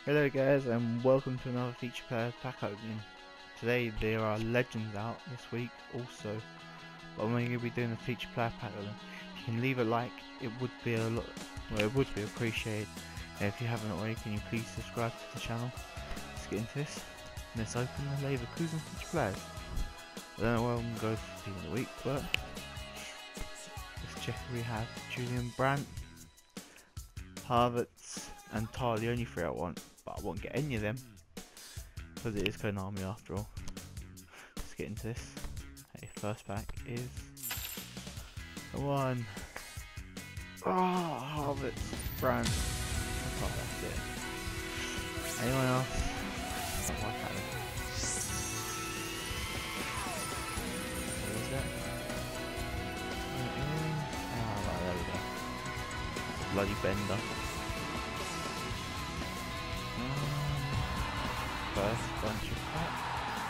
Hello guys and welcome to another Feature Player pack opening. Today there are legends out this week also, but I'm going to be doing a Feature Player pack opening. If you can leave a like, it would be appreciated. And if you haven't already, can you please subscribe to the channel? Let's get into this. Let's open the Leverkusen Feature Players. I don't know where I'm going to go for the team of the week, but let's check if we have Julian Brandt, Havertz and Tar, the only three I want, but I won't get any of them because it is Konami after all. Let's get into this. Hey, first pack is the one. Havertz, Brandt. Oh, that's it. Anyone else? Not my kind of. What is that? Right, there we go. Bloody bender. First bunch of packs.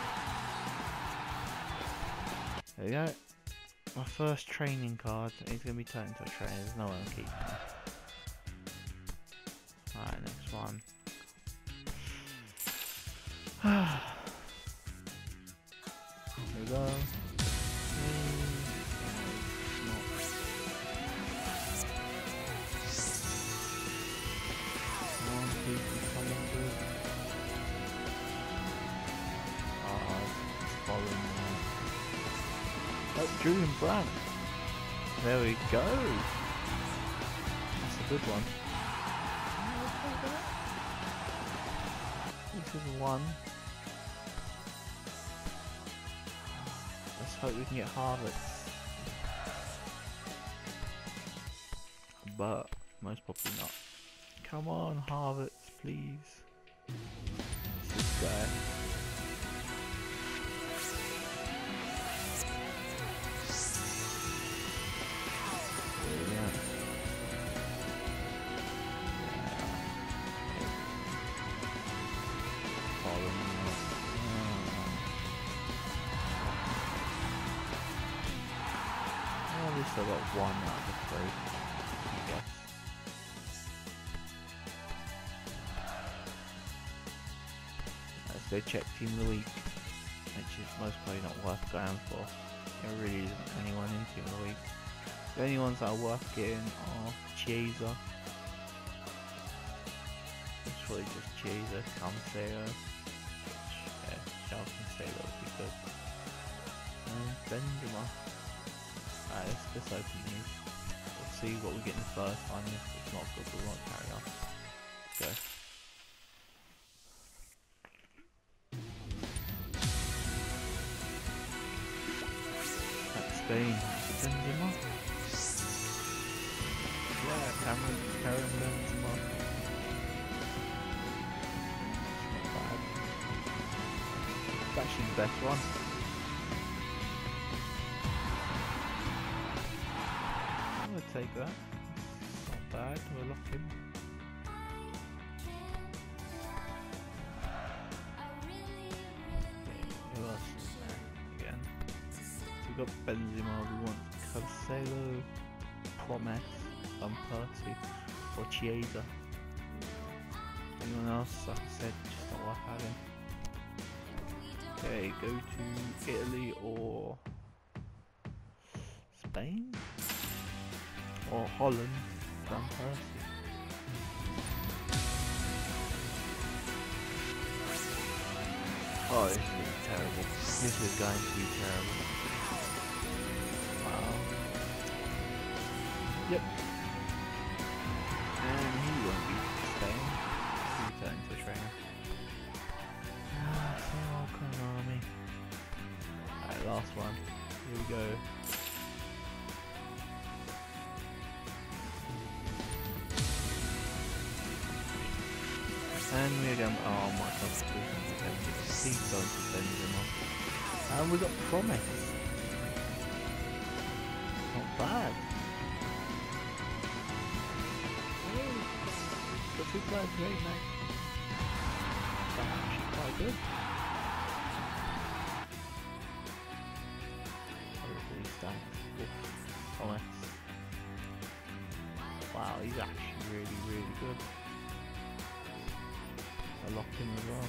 There we go. My first training card. He's going to be turned into a trainer. There's no one to keep him. Alright, next one. There we go. Oh, Julian Brandt. There we go. That's a good one. This is one. Let's hope we can get Havertz. But most probably not. Come on, Havertz, please. It's this guy. At least I got one out of the three, I guess. Let's go check Team of the Week, which is most probably not worth going for. There really isn't anyone in Team of the Week. The only ones that are worth getting are Chiesa. It's probably just Chiesa, Cancelo. Yeah, Cancelo would be good. And Benzema. Alright, let's open these. We'll see what we get in the first one. If it's not good, we won't carry on. Let's go. That's Spain. Benzema. Yeah, Cameron Benzema. Not bad. It's actually the best one. Take that. It's not bad. We'll lock him. Okay, who else is there again? So we've got Benzema, we want Cancelo, Promise, Percy, or Chiesa. Anyone else, like I said, just not worth having. Okay, go to Italy or Spain? Or Holland, Van Persie. Oh, this is terrible. This is going to be terrible. Wow. Yep. And he won't be staying. He'll be turning to a trainer. Oh, Konami. Alright, last one. Here we go. And we're going, oh my god, please don't defend Benzema. And we got Promise. Not bad. Oh, got 2 players great, mate. That's actually quite good. Hopefully stats. Promise. Wow, he's actually really good. rocking as well.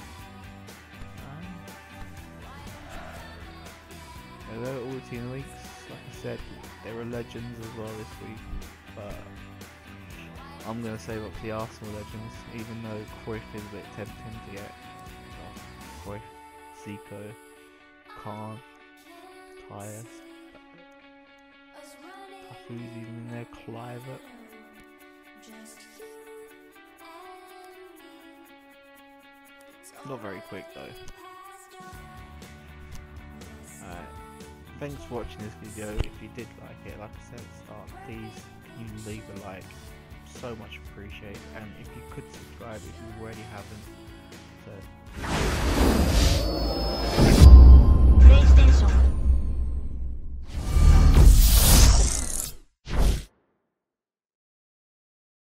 Hello all the team weeks, like I said, there were legends as well this week, but I'm going to save up for the Arsenal legends, even though Cruyff is a bit tempting to get. Cruyff, Zico, Khan, Tyres, Tafu's even in there, Clivert. Not very quick though. Alright, thanks for watching this video. If you did like it, like I said at the start, please can you leave a like, so much appreciated, and if you could subscribe if you already haven't. So